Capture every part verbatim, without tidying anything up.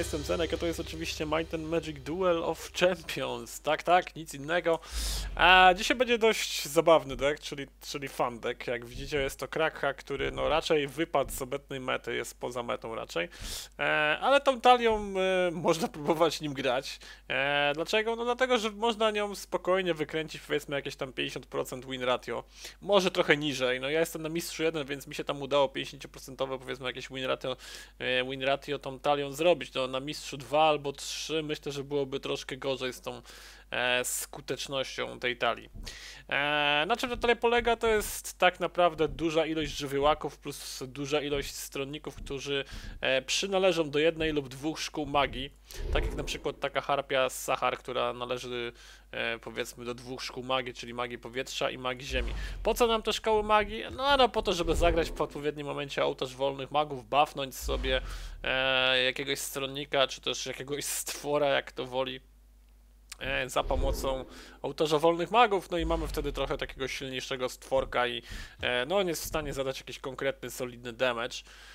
jestem Zenek, a to jest oczywiście Might and Magic Duel of Champions. Tak, tak, nic innego. A dzisiaj będzie dość zabawny deck, czyli, czyli fun deck. Jak widzicie, jest to Krakha, który no raczej wypadł z obecnej mety, jest poza metą raczej. E, ale tą talią e, można próbować nim grać. E, dlaczego? No dlatego, że można nią spokojnie wykręcić powiedzmy jakieś tam pięćdziesiąt procent win ratio. Może trochę niżej. No ja jestem na mistrzu jeden, więc mi się tam udało pięćdziesiąt procent powiedzmy jakieś win ratio, e, win ratio tą talią zrobić. No na mistrzu dwa albo trzy myślę, że byłoby troszkę gorzej z tą e, skutecznością tej talii. E, na czym ta talia polega? To jest tak naprawdę duża ilość żywiołaków plus duża ilość stronników, którzy e, przynależą do jednej lub dwóch szkół magii. Tak jak na przykład taka harpia z Sahar, która należy e, powiedzmy do dwóch szkół magii, czyli magii powietrza i magii ziemi. Po co nam te szkoły magii? No, no po to, żeby zagrać w odpowiednim momencie ołtarz wolnych magów, buffnąć sobie e, jakiegoś stronnika, czy też jakiegoś stwora, jak to woli, e, za pomocą ołtarza wolnych magów, no i mamy wtedy trochę takiego silniejszego stworka i e, no on jest w stanie zadać jakiś konkretny, solidny damage.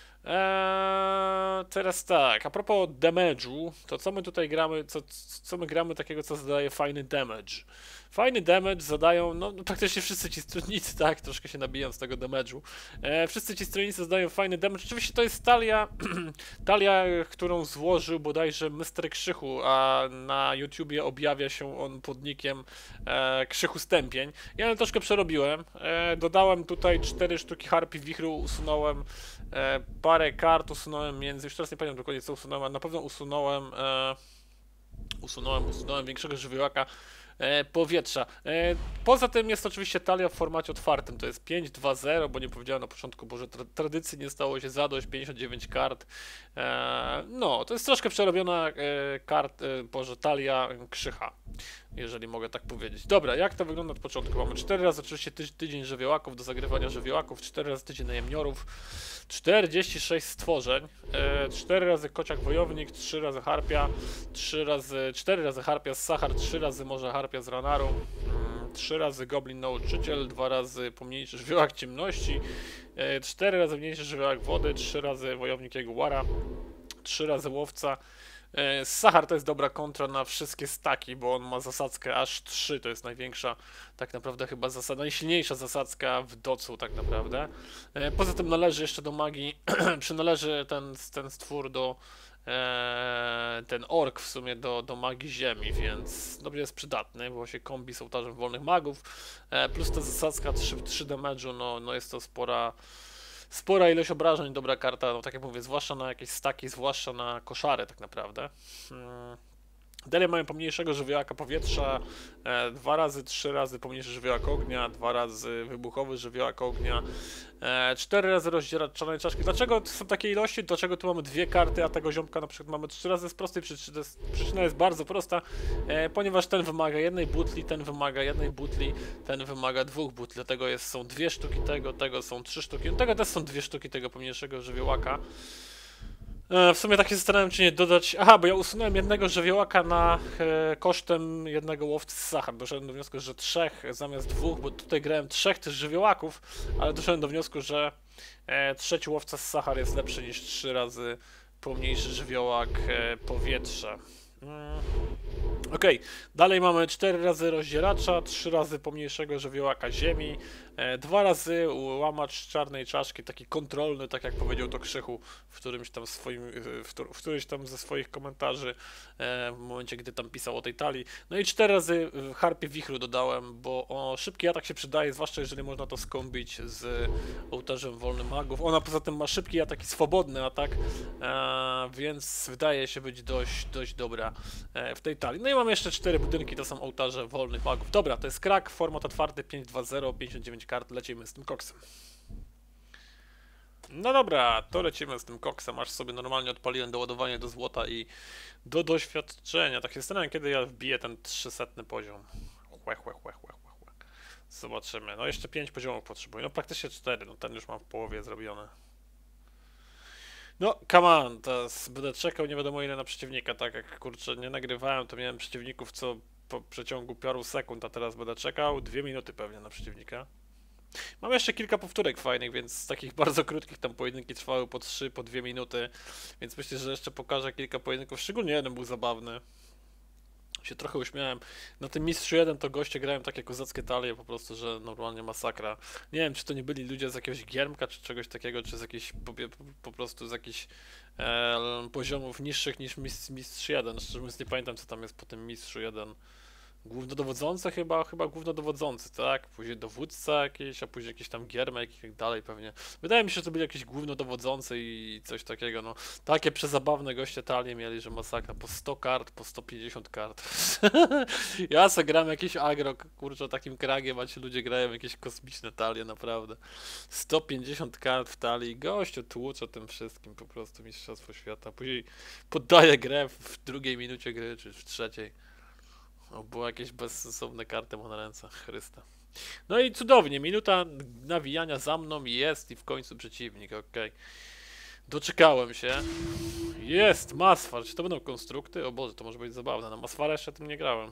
Eee, teraz tak, a propos damage'u, to co my tutaj gramy, co, co my gramy takiego, co zadaje fajny damage? Fajny damage zadają, no praktycznie wszyscy ci stronnicy, tak, troszkę się nabijam z tego damage'u. Eee, wszyscy ci stronnicy zadają fajny damage, oczywiście to jest talia, talia, którą złożył bodajże mister Krzychu, a na YouTubie objawia się on pod nickiem e, Krzychu Stępień. Ja ją troszkę przerobiłem, e, dodałem tutaj cztery sztuki harpii wichru, usunąłem e, parę kart, usunąłem między, już teraz nie pamiętam dokładnie co usunąłem, ale na pewno usunąłem, e, usunąłem, usunąłem większego żywiołaka e, powietrza. E, poza tym jest oczywiście talia w formacie otwartym, to jest pięć dwa zero, bo nie powiedziałem na początku, bo że tra tradycji nie stało się zadość, pięćdziesiąt dziewięć kart. E, no, to jest troszkę przerobiona e, kart, e, boże, talia Krzycha, jeżeli mogę tak powiedzieć. Dobra, jak to wygląda od początku? Mamy cztery razy oczywiście ty tydzień żywiołaków do zagrywania żywiołaków, cztery razy tydzień najemniorów, czterdzieści sześć stworzeń, e, cztery razy kociak wojownik, trzy razy harpia, trzy razy, cztery razy harpia z Sahar, trzy razy może harpia z Ranaru, mm, trzy razy goblin nauczyciel, dwa razy pomniejszy żywiołak ciemności, e, cztery razy mniejszy żywiołak wody, trzy razy wojownik Jaguara, trzy razy łowca. Sahar to jest dobra kontra na wszystkie staki, bo on ma zasadzkę aż trzy, to jest największa, tak naprawdę chyba zasada, najsilniejsza zasadzka w docu tak naprawdę. Poza tym należy jeszcze do magii, przynależy ten, ten stwór do, e, ten ork w sumie do, do magii ziemi, więc dobrze jest przydatny, bo się kombi z ołtarzem wolnych magów, e, plus ta zasadzka trzy, trzy damage'u, no, no jest to spora... Spora ilość obrażeń, dobra karta, no tak jak mówię, zwłaszcza na jakieś staki, zwłaszcza na koszary tak naprawdę. Hmm. Dalej mamy pomniejszego żywiołaka powietrza, e, dwa razy, trzy razy pomniejszy żywiołak ognia, dwa razy wybuchowy żywiołak ognia, e, cztery razy rozdzieracz czarnej czaszki. Dlaczego są takie ilości? Dlaczego tu mamy dwie karty, a tego ziomka na przykład mamy trzy razy z prostej przyczyny? Przyczyna jest bardzo prosta, e, ponieważ ten wymaga jednej butli, ten wymaga jednej butli, ten wymaga dwóch butli, dlatego jest, są dwie sztuki tego, tego są trzy sztuki, no tego też są dwie sztuki tego pomniejszego żywiołaka. W sumie tak się zastanawiam, czy nie dodać... Aha, bo ja usunąłem jednego żywiołaka na e, kosztem jednego łowcy z Sahar. Doszedłem do wniosku, że trzech zamiast dwóch, bo tutaj grałem trzech też żywiołaków, ale doszedłem do wniosku, że e, trzeci łowca z Sahar jest lepszy niż trzy razy pomniejszy żywiołak e, powietrza. Mm. Okej, okay. Dalej mamy cztery razy rozdzieracza, trzy razy pomniejszego żywiołaka ziemi, e, dwa razy łamacz czarnej czaszki, taki kontrolny, tak jak powiedział to Krzychu w którymś tam swoim, w, w którymś tam ze swoich komentarzy, e, w momencie, gdy tam pisał o tej talii. No i cztery razy harpie wichru dodałem, bo o, szybki atak się przydaje, zwłaszcza jeżeli można to skombić z ołtarzem wolnych magów. Ona poza tym ma szybki atak i swobodny atak, e, więc wydaje się być dość, dość dobra e, w tej talii. No i mamy jeszcze cztery budynki, to są ołtarze wolnych magów. Dobra, to jest Krak, format otwarty pięć dwa zero, pięćdziesiąt dziewięć kart, lecimy z tym koksem. No dobra, to lecimy z tym koksem, aż sobie normalnie odpaliłem doładowanie do złota i do doświadczenia. Tak się zastanawiam, kiedy ja wbiję ten trzysetny poziom. Chłe, chłe, chłe, chłe, chłe, chłe. Zobaczymy. No jeszcze pięć poziomów potrzebuję, no praktycznie cztery, no ten już mam w połowie zrobione. No, come on, teraz będę czekał nie wiadomo ile na przeciwnika, tak jak kurczę nie nagrywałem, to miałem przeciwników co po przeciągu paru sekund, a teraz będę czekał dwie minuty pewnie na przeciwnika. Mam jeszcze kilka powtórek fajnych, więc z takich bardzo krótkich tam pojedynki trwały po trzy, po dwie minuty, więc myślę, że jeszcze pokażę kilka pojedynków, szczególnie jeden był zabawny. Się trochę uśmiałem. Na tym Mistrzu jeden to goście grałem takie kozackie talie, po prostu, że normalnie masakra. Nie wiem, czy to nie byli ludzie z jakiegoś giermka, czy czegoś takiego, czy z jakichś po, po prostu z jakichś e, poziomów niższych niż Mistrz, Mistrz jeden. Szczerze mówiąc nie pamiętam, co tam jest po tym Mistrzu jeden. Głównodowodzący chyba, chyba głównodowodzący, tak? Później dowódca jakiś, a później jakiś tam giermek i tak dalej pewnie. Wydaje mi się, że to byli jakiś głównodowodzący i coś takiego, no. Takie przezabawne goście talie mieli, że masakra. Po sto kart, po sto pięćdziesiąt kart. Ja se gram jakiś agro, kurczę, takim kragiem, a ci ludzie grają jakieś kosmiczne talie, naprawdę. sto pięćdziesiąt kart w talii, gościu tłucze tym wszystkim, po prostu mistrzostwo świata. Później poddaje grę w drugiej minucie gry, czy w trzeciej. O, było jakieś bezsensowne karty mu na ręce, Chryste. No i cudownie, minuta nawijania za mną jest i w końcu przeciwnik, okej. Doczekałem się. Jest, Masfar, czy to będą konstrukty? O Boże, to może być zabawne, na Masfara jeszcze tym nie grałem.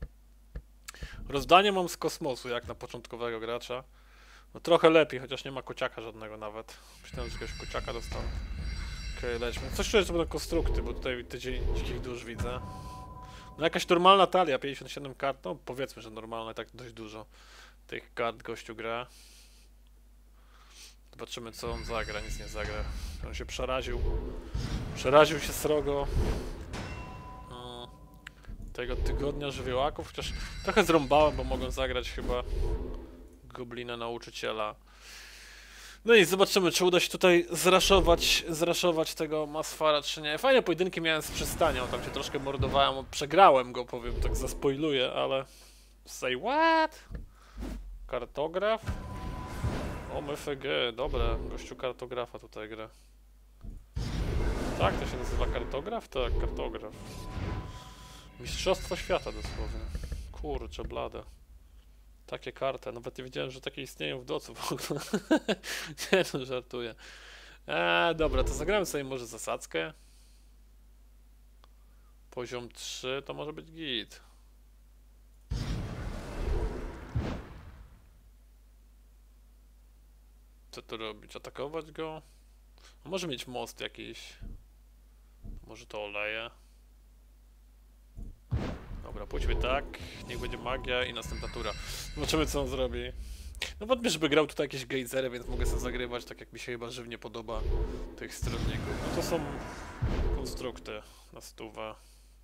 Rozdanie mam z kosmosu, jak na początkowego gracza. No trochę lepiej, chociaż nie ma kociaka żadnego nawet. Myślałem, że jakiegoś kociaka dostałem. Okej, lećmy. Coś czuję, że to będą konstrukty, bo tutaj tydzień dzikich dusz widzę. No jakaś normalna talia, pięćdziesiąt siedem kart, no powiedzmy, że normalne, tak dość dużo tych kart gościu gra. Zobaczymy, co on zagra, nic nie zagra. On się przeraził. Przeraził się srogo. No, tego tygodnia żywiołaków, chociaż trochę zrąbałem, bo mogłem zagrać chyba Goblina Nauczyciela. No i zobaczymy, czy uda się tutaj zraszować, zraszować tego Masfara, czy nie. Fajne pojedynki miałem z przystanią, tam się troszkę mordowałem, przegrałem go, powiem, tak zaspoiluję, ale... Say what? Kartograf? O, M F G, dobra, gościu kartografa tutaj gra. Tak, to się nazywa kartograf? Tak, kartograf. Mistrzostwo świata dosłownie. Kurczę, blade. Takie karty, nawet nie wiedziałem, że takie istnieją w docu w ogóle. Nie no, żartuję. Eee, dobra, to zagrałem sobie może zasadzkę. Poziom trzy to może być git. Co tu robić? Atakować go? Może mieć most jakiś. Może to oleje. Dobra, pójdźmy tak. Niech będzie magia i następna tura. Zobaczymy, co on zrobi. No wątpię, żeby grał tutaj jakieś gejzery, więc mogę sobie zagrywać tak, jak mi się chyba żywnie podoba tych stronników. No to są konstrukty na stówę.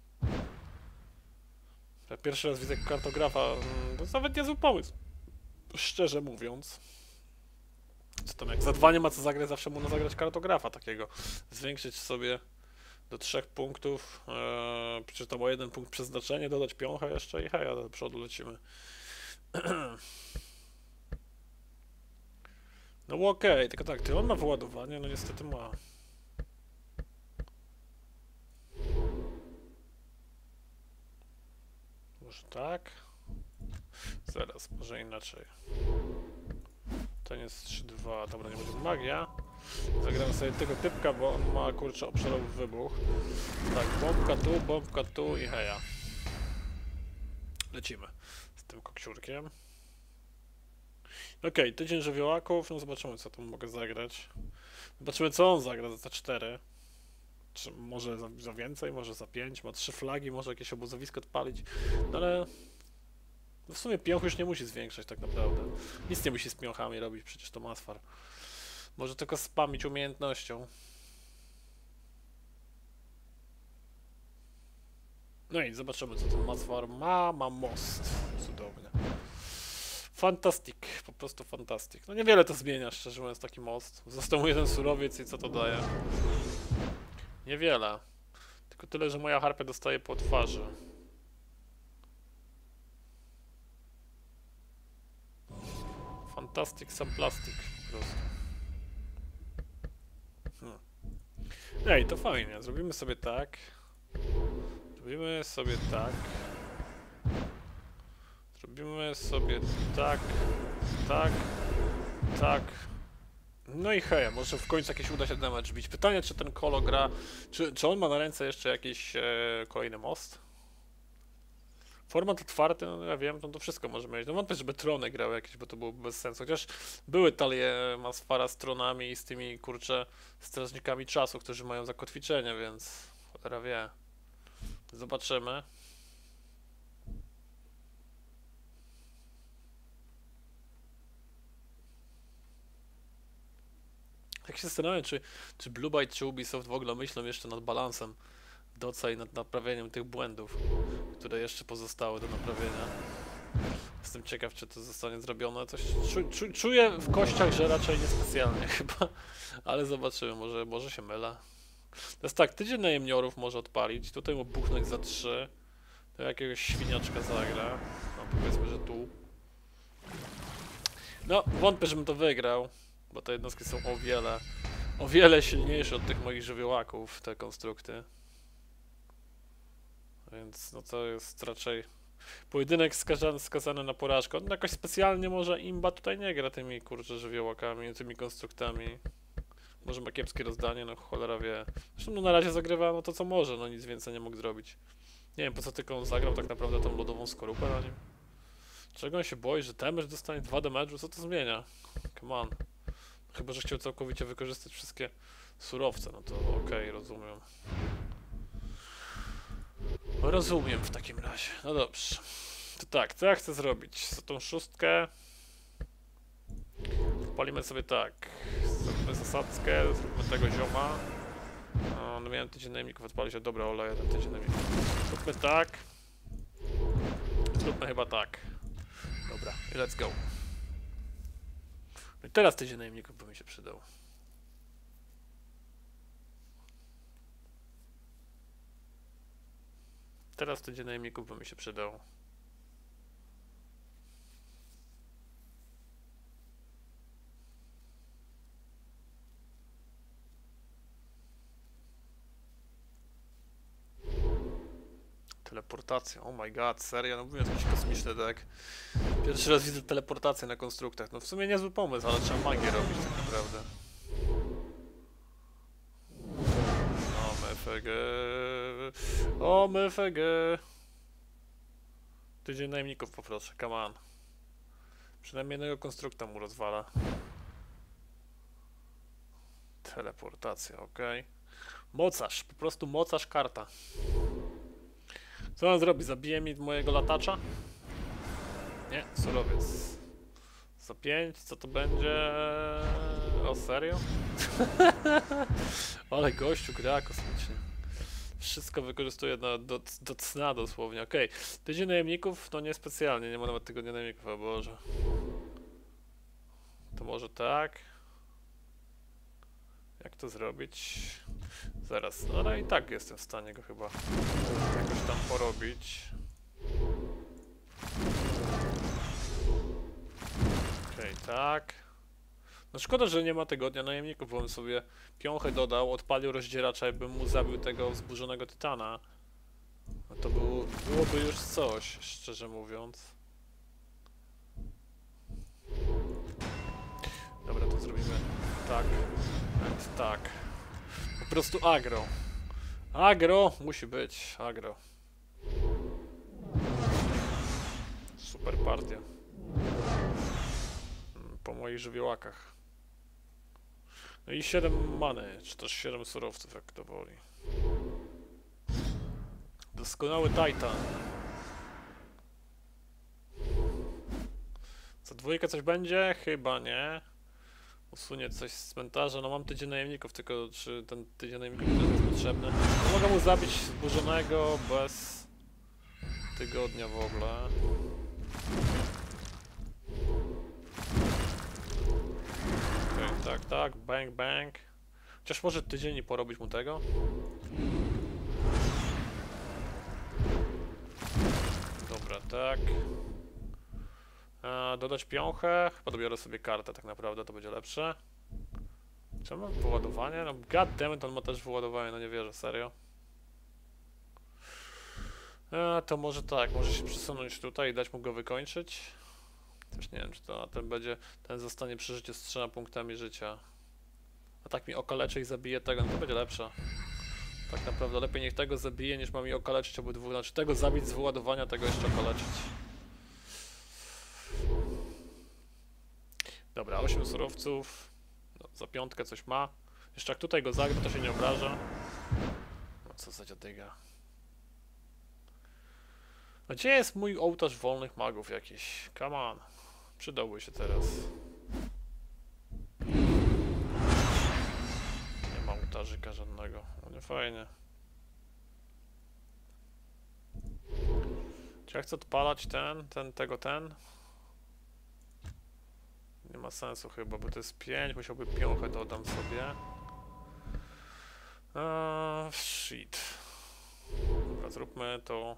Ja pierwszy raz widzę kartografa, to jest nawet niezły pomysł. Szczerze mówiąc. Co tam, jak za dwa nie ma co zagrać, zawsze można zagrać kartografa takiego. Zwiększyć sobie do trzech punktów, eee, czy to ma jeden punkt przeznaczenia, dodać piąchę jeszcze i hej, do przodu lecimy. No okej, okay, tylko tak, ty on ma wyładowanie? No niestety ma. Może tak? Zaraz, może inaczej. Ten jest trzy dwa, dobra, nie będzie magia. Zagram sobie tego typka, bo on ma, kurczę, obszarowy wybuch. Tak, bombka tu, bombka tu i heja. Lecimy z tym koksiurkiem. Okej, okay, tydzień żywiołaków, no zobaczymy, co tam mogę zagrać. Zobaczymy, co on zagra za te cztery. Czy może za, za więcej, może za pięć, ma trzy flagi, może jakieś obozowisko odpalić. No ale... No w sumie piąch już nie musi zwiększać tak naprawdę. Nic nie musi z piąchami robić, przecież to Masfar. Może tylko spamić umiejętnością. No i zobaczymy, co ten Masfar ma. Ma most. Cudownie. Fantastic, po prostu fantastic. No niewiele to zmienia, szczerze mówiąc, taki most. Został mu jeden surowiec i co to daje? Niewiele. Tylko tyle, że moja harpia dostaje po twarzy. Fantastic, sam plastik po prostu. Hmm. Ej, to fajnie. Zrobimy sobie tak. Zrobimy sobie tak. Zrobimy sobie tak. Tak. Tak. No i hej, może w końcu jakieś uda się damage bić. Pytanie, czy ten Kolo gra... Czy, czy on ma na ręce jeszcze jakiś e, kolejny most? Format otwarty, no ja wiem, no to wszystko może mieć. No wątpię, żeby trony grały jakieś, bo to byłoby bez sensu. Chociaż były talie Masfara z tronami i z tymi, kurcze, strażnikami czasu, którzy mają zakotwiczenie, więc cholera wie. Zobaczymy. Tak się zastanawiam, czy, czy Blue Byte czy Ubisoft w ogóle myślą jeszcze nad balansem doca i nad naprawieniem tych błędów, które jeszcze pozostały do naprawienia. Jestem ciekaw, czy to zostanie zrobione. Coś czu, czu, czuję w kościach, że raczej niespecjalnie chyba, ale zobaczymy, może, może się mylę. To jest tak, tydzień najemniorów może odpalić, tutaj mu buchnąć za trzy, to jakiegoś świniaczka zagra, no powiedzmy, że tu. No, wątpię, żebym to wygrał, bo te jednostki są o wiele, o wiele silniejsze od tych moich żywiołaków, te konstrukty. Więc no to jest raczej pojedynek skazany, skazany na porażkę. On jakoś specjalnie może imba tutaj nie gra tymi, kurczę, żywiołakami, tymi konstruktami. Może ma kiepskie rozdanie, no cholera wie. Zresztą no na razie zagrywa no to co może, no nic więcej nie mógł zrobić. Nie wiem po co tylko on zagrał tak naprawdę tą lodową skorupę na nim. Czego on się boi, że damage dostanie dwa damage'u? Co to zmienia? Come on. Chyba, że chciał całkowicie wykorzystać wszystkie surowce, no to okej, okay, rozumiem. Rozumiem w takim razie. No dobrze. To tak, co ja chcę zrobić? Za tą szóstkę palimy sobie tak. Zróbmy zasadzkę, zróbmy tego zioma. No, no miałem tydzień najemników odpalić, a dobra, oleję ten tydzień najemników. Zróbmy tak. Zróbmy chyba tak. Dobra, i let's go. No i teraz tydzień najemników by mi się przydał. Teraz tydzień najemników by mi się przydał. Teleportacja, oh my god, serio, no mówię, jakiś kosmiczny deck. Pierwszy raz widzę teleportację na konstruktach, no w sumie niezły pomysł, ale trzeba magię robić tak naprawdę. O, mfg. O, mfg. Tydzień najemników poproszę, come on. Przynajmniej jednego konstrukta mu rozwala. Teleportacja, ok. Mocarz, po prostu mocarz karta. Co on zrobi? Zabije mi mojego latacza? Nie, surowiec. Za pięć, co to będzie? O serio? Ale gościu gra kosmicznie. Wszystko wykorzystuje na, do, do cna dosłownie. Okej, okay. Tydzień najemników? No niespecjalnie, nie ma nawet tygodnia najemników, o Boże. To może tak? Jak to zrobić? Zaraz, no ale i tak jestem w stanie go chyba jakoś tam porobić. Okej, okay, tak. No szkoda, że nie ma tygodnia najemników, bo bym sobie piąchę dodał, odpalił rozdzieracza i bym mu zabił tego wzburzonego tytana. No to było, byłoby już coś, szczerze mówiąc. Dobra, to zrobimy tak, and tak. Po prostu agro. Agro musi być, agro. Super partia. Po moich żywiołakach. No i siedem many, czy też siedem surowców, jak to woli. Doskonały Titan. Za dwójkę coś będzie? Chyba nie. Usunie coś z cmentarza. No mam tydzień najemników, tylko czy ten tydzień najemników też jest potrzebny? No mogę mu zabić zburzonego bez tygodnia w ogóle. Okej, okay, tak, tak, bang, bang. Chociaż może tydzień i porobić mu tego. Dobra, tak. A, dodać piąchę. Chyba dobiorę sobie kartę tak naprawdę, to będzie lepsze. Czy on ma wyładowanie? No goddammit, on ma też wyładowanie, no nie wierzę, serio. A, to może tak, może się przesunąć tutaj i dać mu go wykończyć. Też nie wiem, czy to ten będzie, ten zostanie przy życiu z trzema punktami życia. A tak mi okaleczy i zabije tego, no to będzie lepsze. Tak naprawdę lepiej niech tego zabije, niż mam je okaleczyć obydwu. Znaczy tego zabić z wyładowania, tego jeszcze okaleczyć. Dobra, osiem surowców. No, za piątkę coś ma. Jeszcze jak tutaj go zagra, to się nie obraża. No co za dziadyga. A gdzie jest mój ołtarz wolnych magów jakiś? Come on. Przydałby się teraz. Nie ma ołtarzyka żadnego. No nie fajnie. Czy ja chcę odpalać ten, ten, tego, ten? Nie ma sensu chyba, bo to jest pięć, musiałby piąchę dodam sobie. Eee, shit. Dobra, zróbmy to.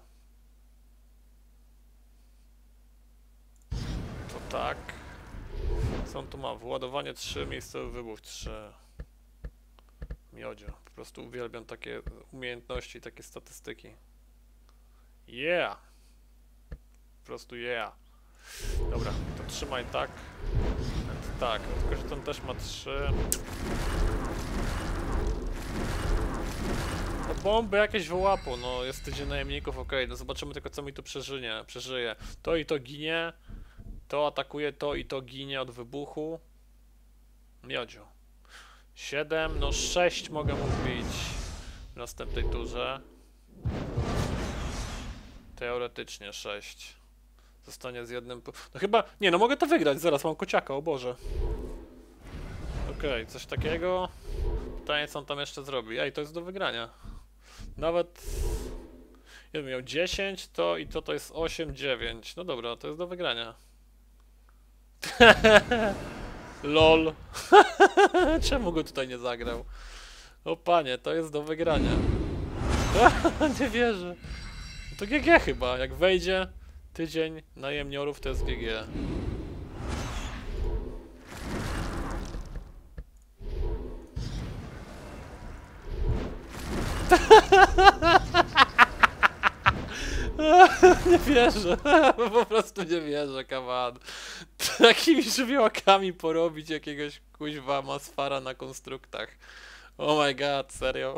To tak. Co on tu ma? Władowanie trzy, miejscowy wybuch trzy. Miodzio. Po prostu uwielbiam takie umiejętności i takie statystyki. Yeah! Po prostu yeah. Dobra, to trzymaj tak. Tak, tylko że ten też ma trzy. No bomby jakieś wyłapą, no jest tydzień najemników, okej, okay. No zobaczymy tylko co mi tu przeżyje, przeżyje. To i to ginie, to atakuje, to i to ginie od wybuchu. Miodziu. siedem, no sześć mogę mu wbić w następnej turze. Teoretycznie sześć. Zostanie z jednym... No chyba... Nie, no mogę to wygrać, zaraz mam kociaka, o Boże. Okej, okay, coś takiego. Pytanie, co on tam jeszcze zrobi. Ej, to jest do wygrania. Nawet... Ja bym miał dziesięć, to i to to jest osiem, dziewięć. No dobra, to jest do wygrania. Lol. Czemu go tutaj nie zagrał? O panie, to jest do wygrania. Nie wierzę. To G G chyba, jak wejdzie tydzień najemniorów, to jest G G. Nie wierzę, po prostu nie wierzę, come on. Takimi żywiołakami porobić jakiegoś kuźwa masfara na konstruktach. Oh my god, serio.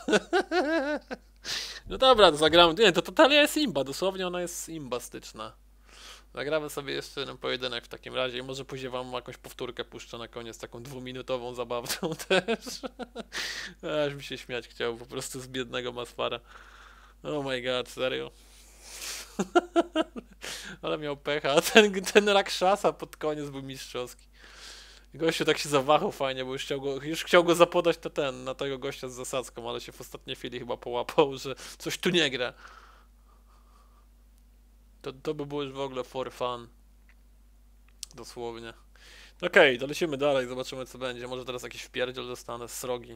No dobra, to zagramy. Nie, to Totalia jest imba, dosłownie ona jest imbastyczna. Zagramy sobie jeszcze jeden pojedynek w takim razie i może później wam jakąś powtórkę puszczę na koniec, taką dwuminutową zabawną też. Aż mi się śmiać chciał po prostu z biednego masfara. Oh my god, serio. Ale miał pecha, ten, ten Rakshasa pod koniec był mistrzowski. Gościu tak się zawahał fajnie, bo już chciał go, już chciał go zapodać to ten, na tego gościa z zasadzką, ale się w ostatniej chwili chyba połapał, że coś tu nie gra. To, to by było już w ogóle for fun. Dosłownie. Okej, okay, to lecimy dalej, zobaczymy co będzie. Może teraz jakiś wpierdziel dostanę z srogi.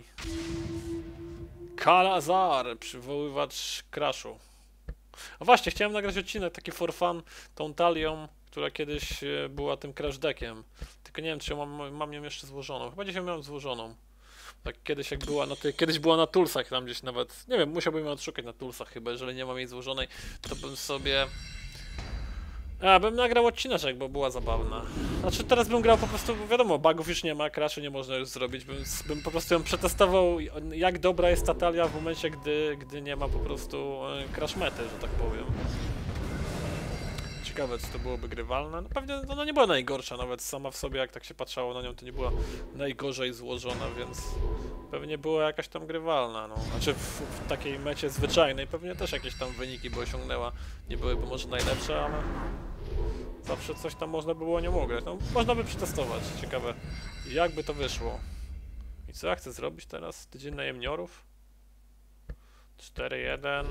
Kalazar, przywoływacz crashu. A właśnie, chciałem nagrać odcinek taki for fun tą talią, która kiedyś była tym crash deckiem. Tylko nie wiem, czy mam, mam ją jeszcze złożoną. Chyba dzisiaj miałem złożoną. Tak kiedyś jak była na ty, kiedyś była na toolsach tam gdzieś nawet. Nie wiem, musiałbym ją odszukać na toolsach chyba, jeżeli nie mam jej złożonej, to bym sobie... A, bym nagrał odcineczek, bo była zabawna. Znaczy teraz bym grał po prostu, bo wiadomo, bugów już nie ma, crashu nie można już zrobić, bym, bym po prostu ją przetestował, jak dobra jest ta talia w momencie, gdy, gdy nie ma po prostu crash mety, że tak powiem. Ciekawe, czy to byłoby grywalne. No pewnie ona nie była najgorsza, nawet sama w sobie, jak tak się patrzało na nią, to nie była najgorzej złożona, więc pewnie była jakaś tam grywalna, no. Znaczy w, w takiej mecie zwyczajnej pewnie też jakieś tam wyniki by osiągnęła. Nie byłyby może najlepsze, ale zawsze coś tam można było nią ugrać. No, można by przetestować. Ciekawe, jak by to wyszło. I co ja chcę zrobić teraz? Tydzień najemniorów? cztery jeden.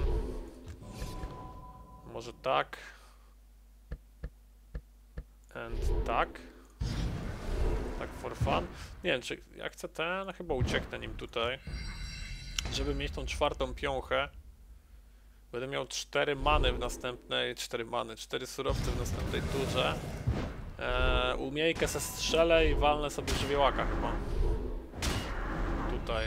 Może tak. And tak. Tak for fun. Nie wiem, czy ja chcę ten, chyba ucieknę nim tutaj. Żeby mieć tą czwartą piąchę. Będę miał cztery many w następnej, cztery many, cztery surowce w następnej turze. Eee, umiejkę se strzelę i walnę sobie żywiołaka chyba. Tutaj.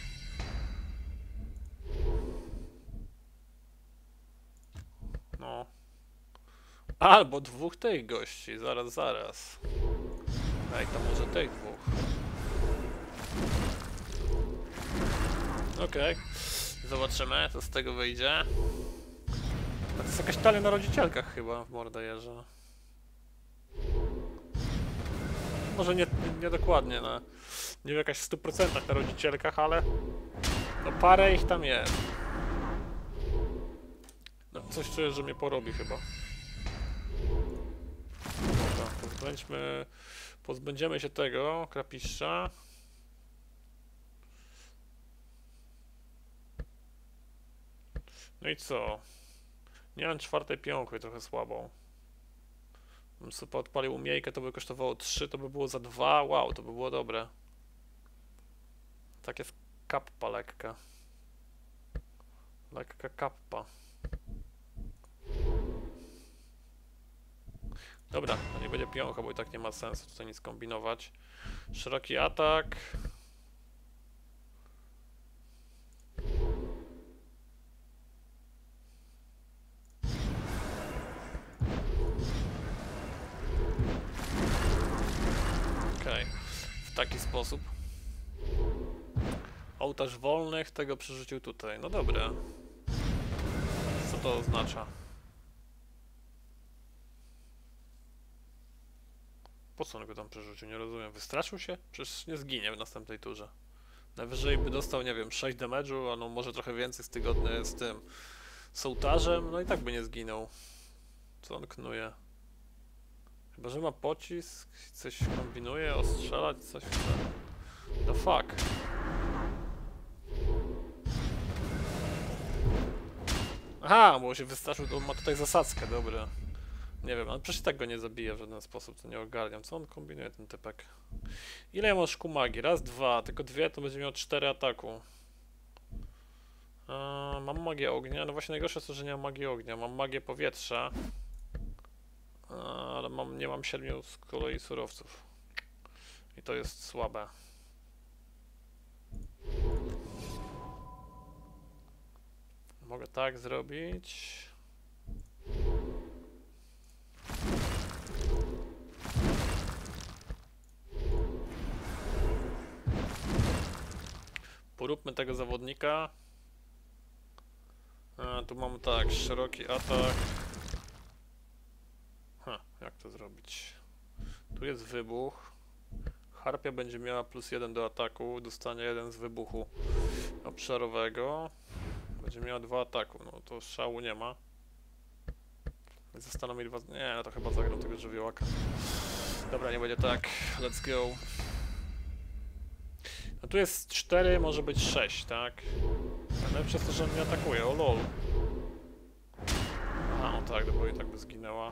No. Albo dwóch tych gości, zaraz, zaraz. Ej, to może tych dwóch. Okej. Okay. Zobaczymy, co z tego wyjdzie. A to jest jakaś talia na rodzicielkach chyba w Mordejerze. Może nie, nie dokładnie, na, nie w jakaś stu procentach na rodzicielkach, ale no parę ich tam jest. No, coś czuję, że mnie porobi chyba. Dobra, pozbędźmy, pozbędziemy się tego krapiszcza. No i co? Nie mam czwartej piąchy, trochę słabo. Bym sobie odpalił umiejkę, to by kosztowało trzy, to by było za dwa. Wow, to by było dobre. Tak jest kappa lekka. Lekka kappa. Dobra, to nie będzie piącha, bo i tak nie ma sensu tutaj nic kombinować. Szeroki atak. Okej, w taki sposób. Ołtarz wolnych, tego przerzucił tutaj. No dobra. Co to oznacza? Po co on go tam przerzucił? Nie rozumiem. Wystraszył się? Przecież nie zginie w następnej turze. Najwyżej by dostał, nie wiem, sześć damage'u, a no może trochę więcej z tygodnia z tym sołtarzem, no i tak by nie zginął. Co on knuje? Chyba, że ma pocisk, coś kombinuje, ostrzelać, coś chce. The fuck? Aha, bo się wystraszył, to on ma tutaj zasadzkę, dobra. Nie wiem, ale przecież tak go nie zabije w żaden sposób, to nie ogarniam. Co on kombinuje, ten typek? Ile ja mam szkół magii? Raz, dwa, tylko dwie, to będzie miał cztery ataku. Eee, mam magię ognia, no właśnie najgorsze jest to, że nie mam magii ognia. Mam magię powietrza. Eee, ale mam, nie mam siedmiu z kolei surowców. I to jest słabe. Mogę tak zrobić. Poróbmy tego zawodnika. A, tu mamy tak, szeroki atak. Ha, jak to zrobić? Tu jest wybuch. Harpia będzie miała plus jeden do ataku, dostanie jeden z wybuchu obszarowego. Będzie miała dwa ataku, no to szału nie ma. Zostaną mi dwa... Nie, no to chyba zagram tego żywiołaka. Dobra, nie będzie tak. Let's go. No tu jest cztery, może być sześć, tak? Ale przez to, że on mnie atakuje, o lol. Aha, no tak, bo i tak by zginęła.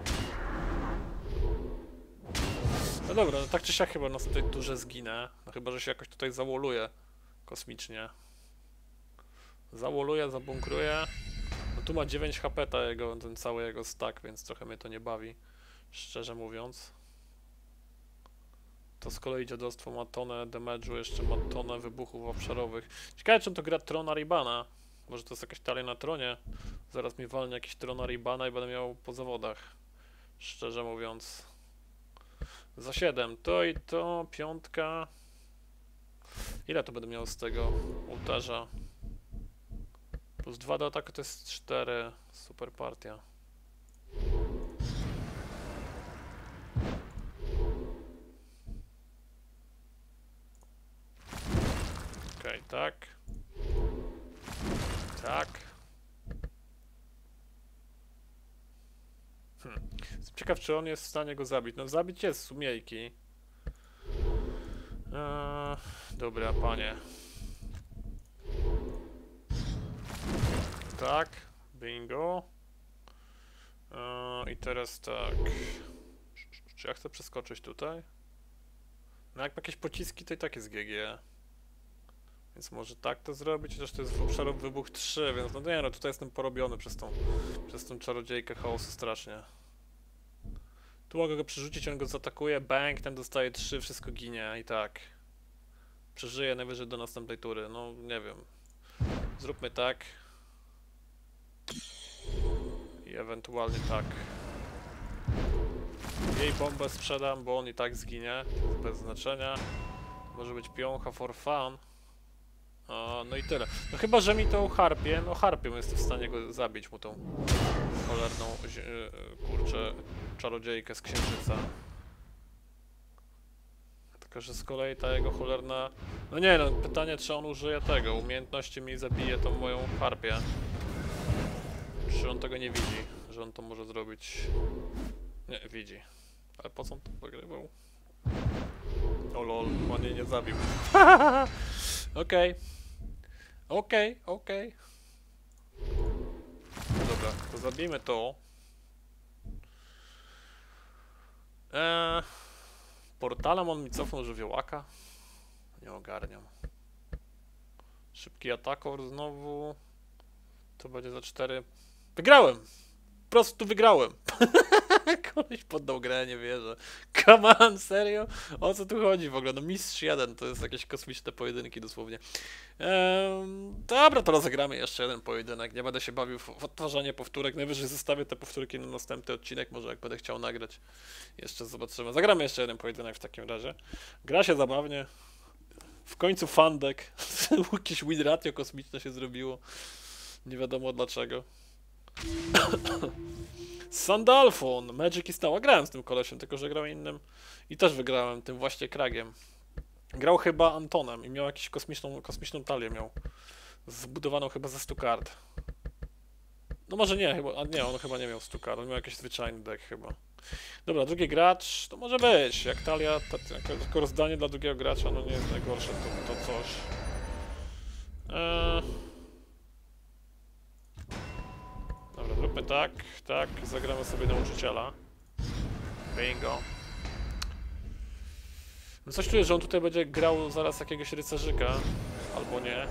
No dobra, no tak czy siak chyba na tej turze zginę. No chyba, że się jakoś tutaj zawoluję kosmicznie. Zawoluję, zabunkruję. No tu ma dziewięć H P ta jego, ten cały jego stack, więc trochę mnie to nie bawi. Szczerze mówiąc. To z kolei dziadostwo ma tonę damage'u, jeszcze ma tonę wybuchów obszarowych. Ciekawe, czy on to gra Trona Ribana. Może to jest jakaś talia na tronie. Zaraz mi walnie jakiś Trona Ribana i będę miał po zawodach. Szczerze mówiąc. Za siedem. To i to. Piątka. Ile to będę miał z tego ołtarza? Plus dwa do ataku to jest cztery. Super partia. Okej, okay, tak. Tak. Hmm. Jestem ciekaw, czy on jest w stanie go zabić. No zabić jest z umiejki. Eee, dobra, panie. Tak. Bingo. Eee, I teraz tak. Czy ja chcę przeskoczyć tutaj? No jak ma jakieś pociski, to i tak jest G G. Więc może tak to zrobić, chociaż to jest w obszaru wybuch trzy, więc no nie no, tutaj jestem porobiony przez tą, przez tą czarodziejkę chaosu strasznie. Tu mogę go przerzucić, on go zaatakuje, bang, ten dostaje trzy, wszystko ginie i tak. Przeżyje najwyżej do następnej tury, no nie wiem. Zróbmy tak. I ewentualnie tak. Jej bombę sprzedam, bo on i tak zginie, bez znaczenia. Może być piącha for fun. O, no i tyle. No chyba, że mi tą harpię, no harpią jestem w stanie go zabić mu tą cholerną, kurczę, czarodziejkę z księżyca. Tylko, że z kolei ta jego cholerna... No nie no, pytanie, czy on użyje tego, umiejętności mi zabije tą moją harpię. Czy on tego nie widzi, że on to może zrobić? Nie, widzi. Ale po co on to pogrywał? O lol, on jej nie zabił. Okej. Okej, okej. Dobra, to zabijmy to. Eee, portalem on mi cofnął żywiołaka. Nie ogarniam. Szybki atakor znowu. To będzie za cztery. Wygrałem! Po prostu wygrałem! Koleś poddał grę, nie wierzę. Come on, serio? O co tu chodzi w ogóle? No mistrz jeden to jest jakieś kosmiczne pojedynki dosłownie. Ehm, dobra, to rozegramy jeszcze jeden pojedynek. Nie będę się bawił w, w odtwarzanie powtórek. Najwyżej zostawię te powtórki na następny odcinek, może jak będę chciał nagrać. Jeszcze zobaczymy. Zagramy jeszcze jeden pojedynek w takim razie. Gra się zabawnie. W końcu fandek. Jakieś win ratio kosmiczne się zrobiło. Nie wiadomo dlaczego. Sandalfon, Magic i Stała. Grałem z tym kolesiem, tylko że grał innym i też wygrałem tym właśnie Kragiem. Grał chyba Antonem i miał jakąś kosmiczną, kosmiczną talię miał. Zbudowaną chyba ze stu kart. No może nie, chyba, a nie, on chyba nie miał stu kart, on miał jakiś zwyczajny deck chyba. Dobra, drugi gracz, to może być, jak talia, jako rozdanie dla drugiego gracza, no nie jest najgorsze to, to coś. Eee... Dobra, zróbmy tak, tak, zagramy sobie nauczyciela. Bingo. No coś czuję, że on tutaj będzie grał zaraz jakiegoś rycerzyka, albo nie.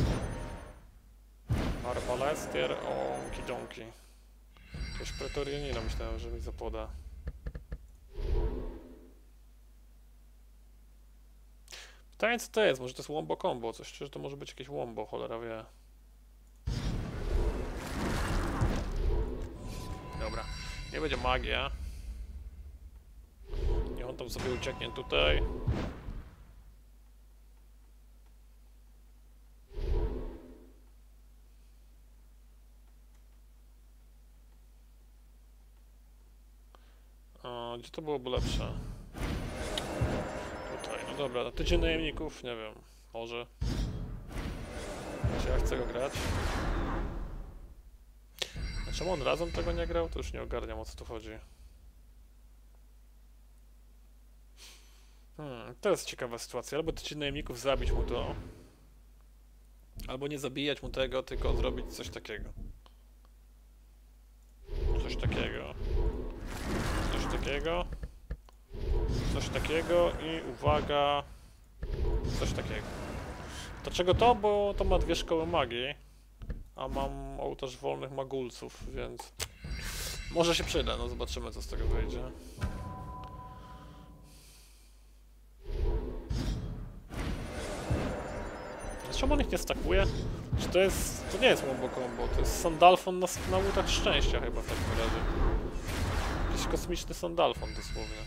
Arbalestier, o kidonki. Jakiegoś pretorianina myślałem, że mi zapoda. Pytanie co to jest, może to jest wombo combo, coś czuję, że to może być jakieś wombo, cholera wie. Dobra, nie będzie magia. Niech on tam sobie ucieknie tutaj. O, gdzie to byłoby lepsze? Tutaj, no dobra, na tydzień najemników, nie wiem, może. Czy ja chcę go grać? Czemu on razem tego nie grał? To już nie ogarniam, o co tu chodzi. Hmm, to jest ciekawa sytuacja. Albo tydzień najemników zabić mu to. Albo nie zabijać mu tego, tylko zrobić coś takiego. Coś takiego. Coś takiego. Coś takiego i uwaga. Coś takiego. Dlaczego to? Bo to ma dwie szkoły magii. A mam ołtarz wolnych magulców, więc może się przyda, no zobaczymy co z tego wyjdzie. Czemu on ich nie stakuje? Czy to jest... to nie jest wombo combo, to jest Sandalfon na, na łutach szczęścia chyba w takim razie. Jakiś kosmiczny Sandalfon dosłownie.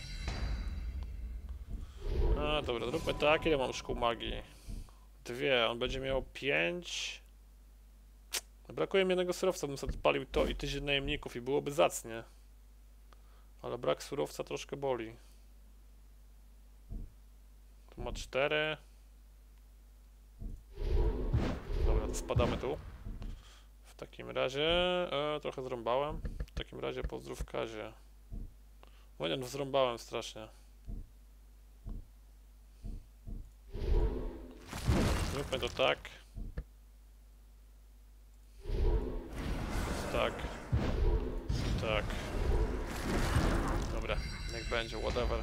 A dobra, zróbmy tak, ile mam szkół magii? Dwie, on będzie miał pięć... Brakuje mi jednego surowca, bym sobie odpalił to i tydzień najemników i byłoby zacnie. Ale brak surowca troszkę boli. Tu ma cztery. Dobra, to spadamy tu. W takim razie... E, trochę zrąbałem. W takim razie pozdrów Kazie. O nie, no zrąbałem strasznie. Zróbmy to tak. Tak. Tak. Dobra, niech będzie, whatever.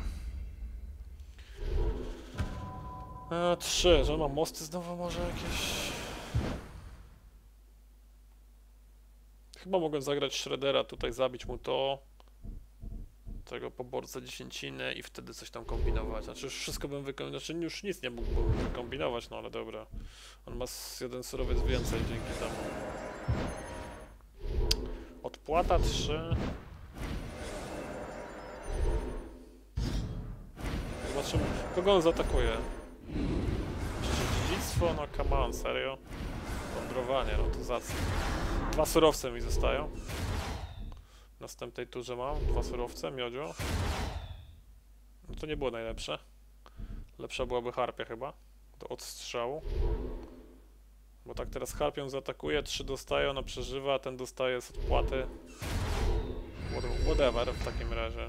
A, trzy, że mam mosty znowu może jakieś... Chyba mogłem zagrać Shreddera, tutaj zabić mu to. Tego poborca dziesięciny i wtedy coś tam kombinować. Znaczy już wszystko bym wykombinował, znaczy już nic nie mógłbym wykombinować, no ale dobra. On ma jeden surowiec więcej dzięki temu. Odpłata trzy. Zobaczymy, kogo on zaatakuje. surowstwo, no come on, serio. Plądrowanie, no to zacne. Dwa surowce mi zostają. W następnej turze mam dwa surowce, miodzio. No to nie było najlepsze. Lepsza byłaby harpia chyba. Do odstrzału. Bo tak teraz harpią zaatakuje, trzy dostaje, ona przeżywa, a ten dostaje z odpłaty. Whatever w takim razie.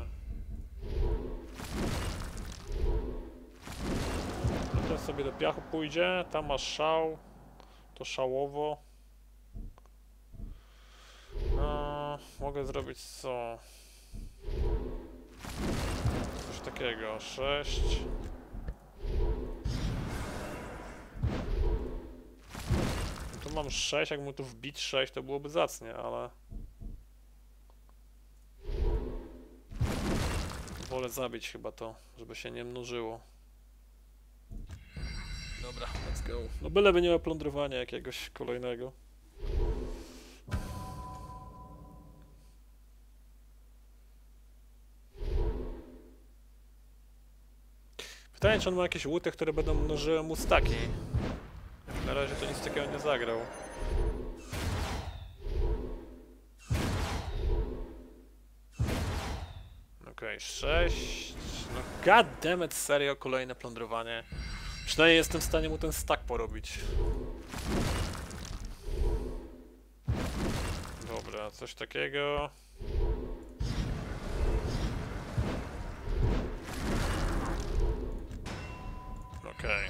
No to sobie do piachu pójdzie, tam masz szał. To szałowo. No, mogę zrobić co? Coś takiego, sześć. Tu mam sześć, jak mu tu wbić sześć, to byłoby zacnie, ale... Wolę zabić chyba to, żeby się nie mnożyło. Dobra, let's go. No byleby nie ma plądrowania jakiegoś kolejnego. Pytanie, czy on ma jakieś łuty, które będą mnożyły mu staki. Na razie to nic takiego nie zagrał. Okej, okay, sześć. No goddammit, serio, kolejne plądrowanie. Przynajmniej jestem w stanie mu ten stack porobić. Dobra, coś takiego. Okej. Okay.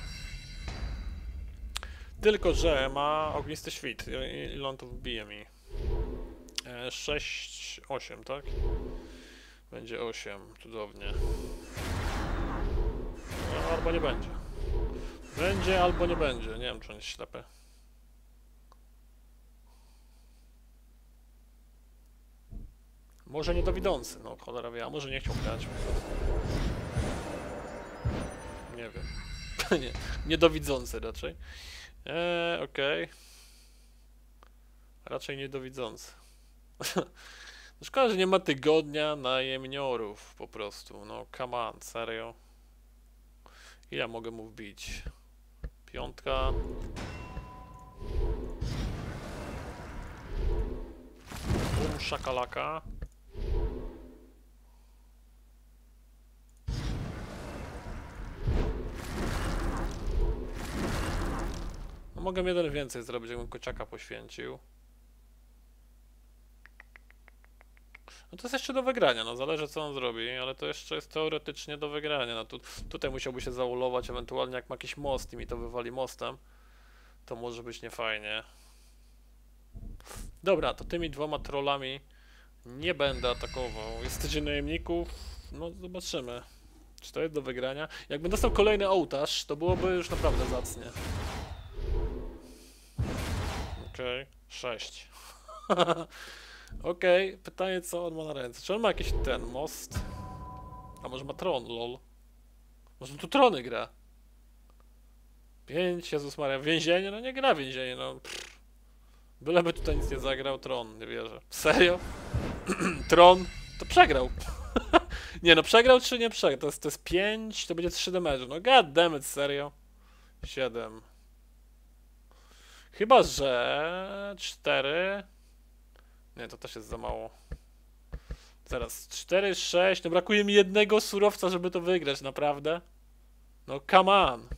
Tylko że ma ognisty świt. Ile on to wbije mi? E, sześć, osiem, tak? Będzie osiem, cudownie. No, albo nie będzie. Będzie albo nie będzie. Nie wiem, czy on jest ślepy. Może niedowidzący, no cholera wie, a może nie chciał grać. Nie wiem. nie, niedowidzący raczej. Eee, okej. Okay. Raczej niedowidzący. Szkoda, że nie ma tygodnia najemniorów po prostu. No come on, serio. Ile mogę mu wbić? Piątka. Bum, szakalaka. No mogę jeden więcej zrobić, jakbym kociaka poświęcił. No to jest jeszcze do wygrania, no zależy co on zrobi, ale to jeszcze jest teoretycznie do wygrania. No tu, tutaj musiałby się zaulować, ewentualnie jak ma jakiś most i mi to wywali mostem, to może być niefajnie. Dobra, to tymi dwoma trollami nie będę atakował. Jest tydzień najemników, no zobaczymy, czy to jest do wygrania. Jakbym dostał kolejny ołtarz, to byłoby już naprawdę zacnie. Okej, okay, sześć. Okej, okay, pytanie co on ma na ręce. Czy on ma jakiś ten most? A może ma tron, lol. Może tu trony gra. Pięć, Jezus Maria, więzienie? No nie gra więzienie, no. Pff. Byleby tutaj nic nie zagrał, tron, nie wierzę. Serio? Tron? To przegrał. nie no, przegrał czy nie przegrał? To jest, to jest pięć, to będzie trzy damage'u. No goddammit, serio. siedem. Chyba, że cztery. Nie, to też jest za mało. Zaraz, cztery, sześć, no brakuje mi jednego surowca, żeby to wygrać, naprawdę. No come on.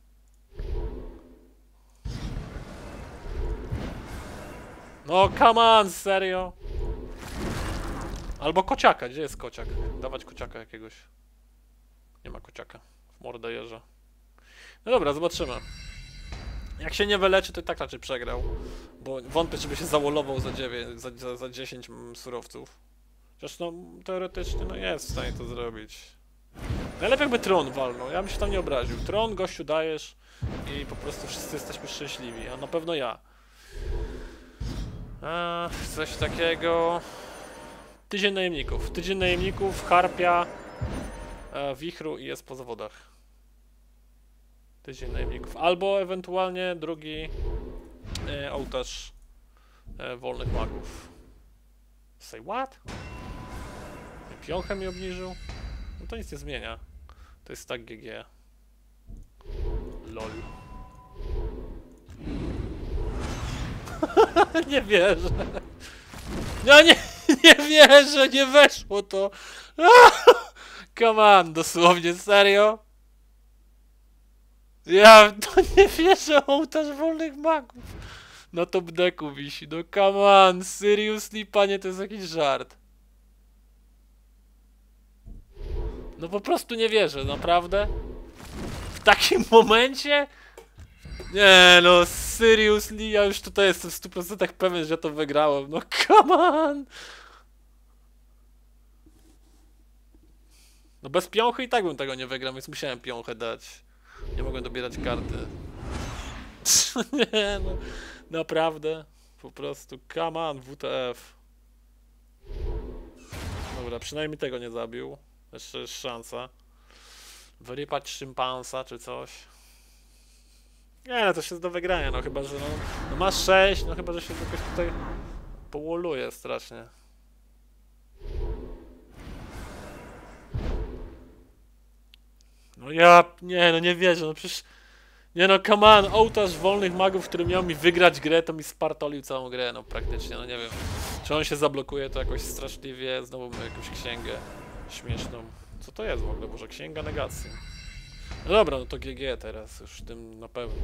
No come on, serio. Albo kociaka, gdzie jest kociak? Dawać kociaka jakiegoś. Nie ma kociaka. W mordę jeża. No dobra, zobaczymy. Jak się nie wyleczy, to i tak raczej przegrał. Bo wątpię, żeby się zawolował za dziewięć, za, za, za dziesięć surowców. Chociaż no, teoretycznie no jest w stanie to zrobić. Najlepiej jakby tron walnął, ja bym się tam nie obraził. Tron, gościu dajesz i po prostu wszyscy jesteśmy szczęśliwi, a na pewno ja. A, coś takiego... Tydzień najemników. Tydzień najemników, harpia, e, wichru i jest po zawodach. Tydzień najemników. Albo ewentualnie drugi e, ołtarz e, wolnych magów. Say what? Pionchę mi obniżył? No to nic nie zmienia. To jest tak G G. Lol. Nie wierzę. No nie, nie wierzę, nie weszło to. Come on, dosłownie, serio? Ja to nie wierzę, ołtarz wolnych magów. Na top decku wisi, no come on, seriously, panie, to jest jakiś żart. No po prostu nie wierzę, naprawdę? W takim momencie? Nie no, seriously, ja już tutaj jestem w stu procentach pewien, że to wygrałem, no come on! No bez piąchy i tak bym tego nie wygrał, więc musiałem piąchę dać. Nie mogłem dobierać karty. Nie no, naprawdę. Po prostu, come on, W T F. Dobra, przynajmniej tego nie zabił. Jeszcze jest szansa. Wyrypać szympansa czy coś. Nie no, to się jest do wygrania, no chyba, że no, no masz sześć, no chyba, że się jakoś tutaj połoluje strasznie. No ja, nie no, nie wierzę, no przecież... Nie no, come on, ołtarz wolnych magów, który miał mi wygrać grę, to mi spartolił całą grę, no praktycznie, no nie wiem. Czy on się zablokuje, to jakoś straszliwie, znowu mamy jakąś księgę śmieszną. Co to jest w ogóle? Boże, księga negacji. No dobra, no to G G teraz, już tym na pewno.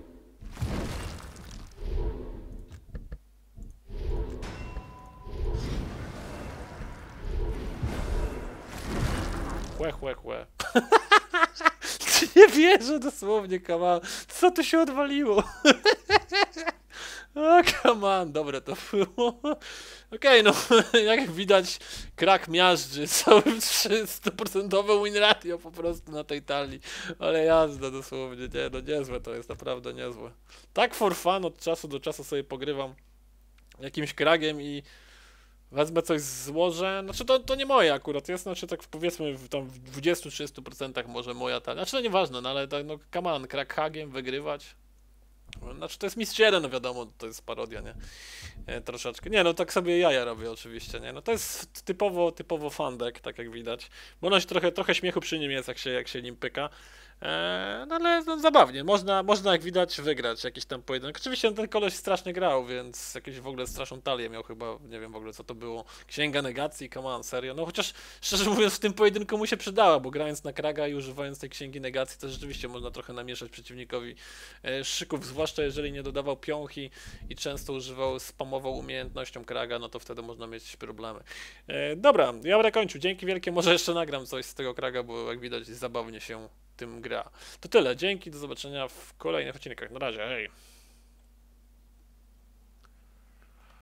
Chłe, chłe, chłe. Nie wierzę dosłownie, come on. Co tu się odwaliło? O, come on, dobre to było. Okej, okay, no, jak widać, krak miażdży, całym sto procent win ratio po prostu na tej talii. Ale jazda dosłownie, nie, no niezłe to jest, naprawdę niezłe. Tak for fun od czasu do czasu sobie pogrywam jakimś kragiem i wezmę coś, złożę, znaczy to, to nie moje akurat, jest znaczy tak powiedzmy w tam w dwudziestu do trzydziestu procent może moja ta, znaczy to nieważne, no ale tak no come on, crack-hagiem wygrywać. Znaczy to jest mistrz jeden, no wiadomo, to jest parodia, nie? E, troszeczkę. Nie, no tak sobie jaja robię oczywiście, nie? No to jest typowo, typowo fandek, tak jak widać. Bo no trochę, trochę śmiechu przy nim jest, jak się, jak się nim pyka. E, no ale no, zabawnie, można, można jak widać wygrać jakiś tam pojedynek. Oczywiście ten koleś strasznie grał, więc jakieś w ogóle straszną talię miał chyba, nie wiem w ogóle co to było. Księga negacji, come on, serio. No chociaż szczerze mówiąc w tym pojedynku mu się przydała, bo grając na kraga i używając tej księgi negacji, to rzeczywiście można trochę namieszać przeciwnikowi e, szyków, zwłaszcza jeżeli nie dodawał piąchi i często używał, spamował umiejętnością kraga, no to wtedy można mieć problemy. E, dobra, ja będę kończył. Dzięki wielkie, może jeszcze nagram coś z tego kraga, bo jak widać zabawnie się tym gra. To tyle, dzięki, do zobaczenia w kolejnych odcinkach. Na razie, hej!